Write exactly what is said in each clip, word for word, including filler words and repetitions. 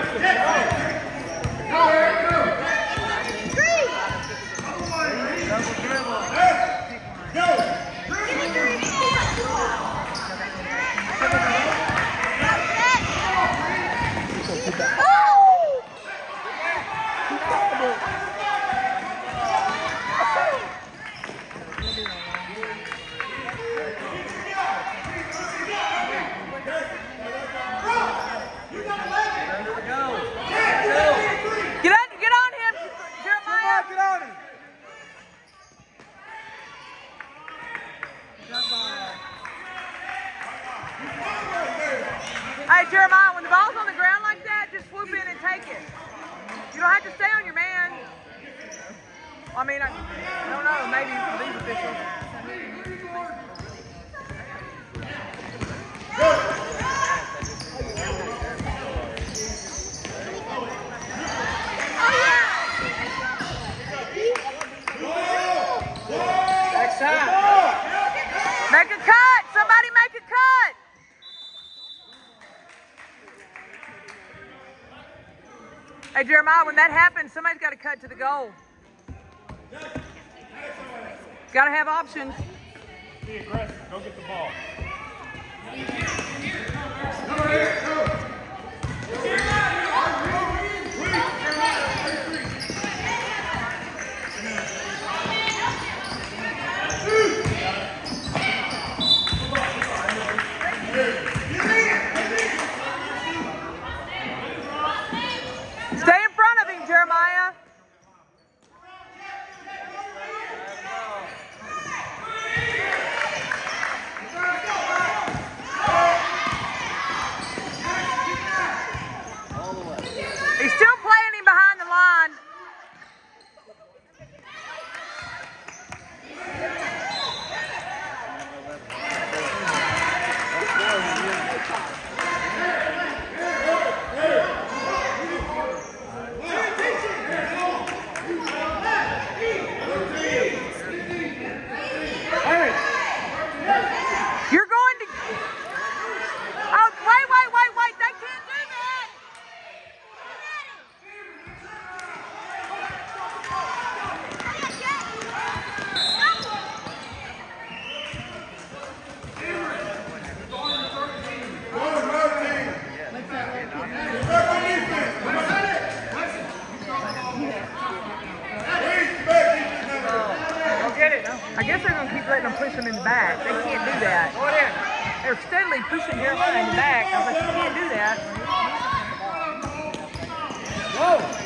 Hey, Jeremiah, when the ball's on the ground like that, just swoop in and take it. You don't have to stay on your man. I mean, I, I don't know, maybe for these officials. Next time. Make a cut. Somebody make a cut. Hey, Jeremiah, when that happens, somebody's got to cut to the goal. Got to have options. Be aggressive. Go get the ball. Stay in front of him, Jeremiah. He's still playing him behind the line. You're going to... Oh, wait, wait, wait, wait. They can't do that. I guess they're going to keep letting them push them in the back. They can't do that. They're steadily pushing Jeremiah in the back. I was like, you can't do that. Whoa!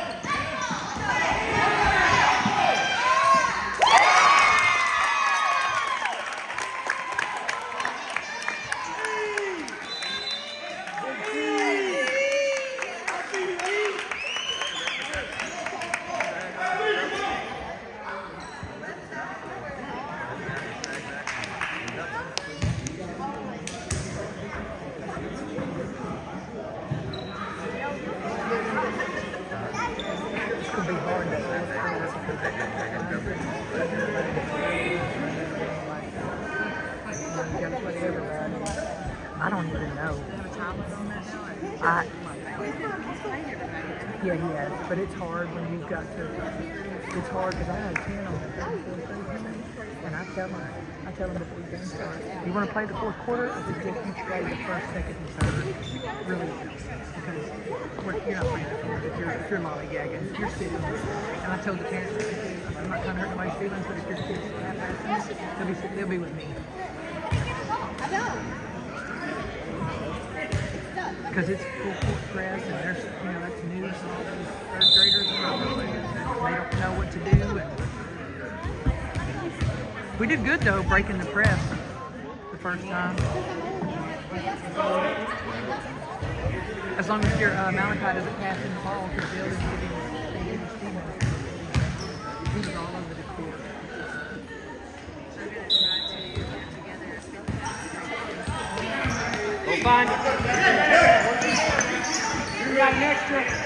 I don't even know. I, yeah, he has, but it's hard when you've got to, it's hard because I had ten on the and I tell him, I tell him before the game starts, you want to play the fourth quarter, I suggest you play the first, second, and third, really, because we're, you're not playing the fourth if you're, if you're lollygagging, if you're sitting, and I told the parents, I'm not trying to hurt nobody's feelings, but if you're sitting, they'll be, they'll be with me. I know. Because it's full court press, and there's, you know, that's news and all those third graders, and they don't know what to do. And we did good though, breaking the press the first time. As long as your uh, Malachi doesn't pass in the ball, because they'll just give him his teammates. He was all over the court. Go find it. You got an extra.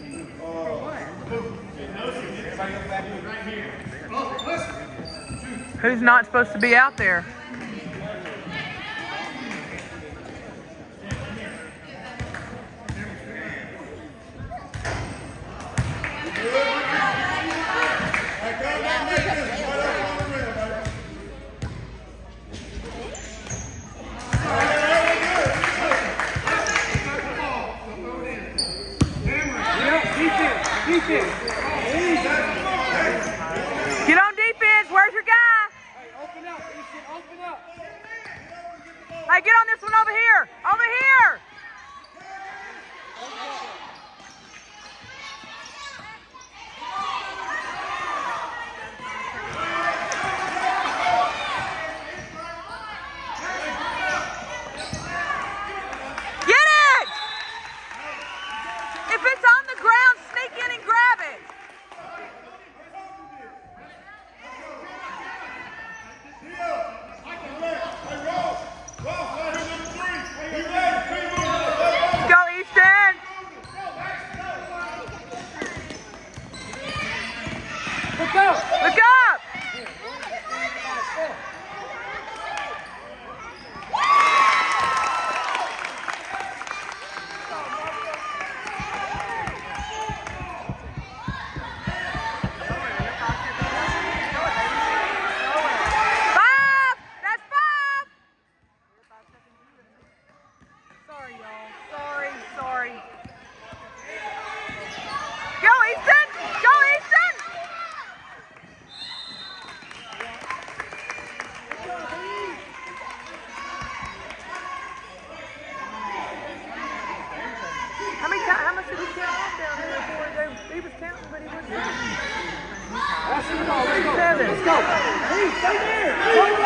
Everybody go back to it right here. Oh, listen. Who's not supposed to be out there? Get on defense. Where's your guy? Hey, open up. Open up. Hey, get on this one over here. Over here. Get it! If it's on the ground, sneak in and grab it. Go, Easton! Look out! Look up! Five! That's five! Sorry, y'all. Sorry, sorry. Go, Easton! Go, Easton! How many times? How much did he count off down there before they, he was counting, but he wasn't counting? That's the ball. Let's go. Seven. Let's go. Hey, stay there.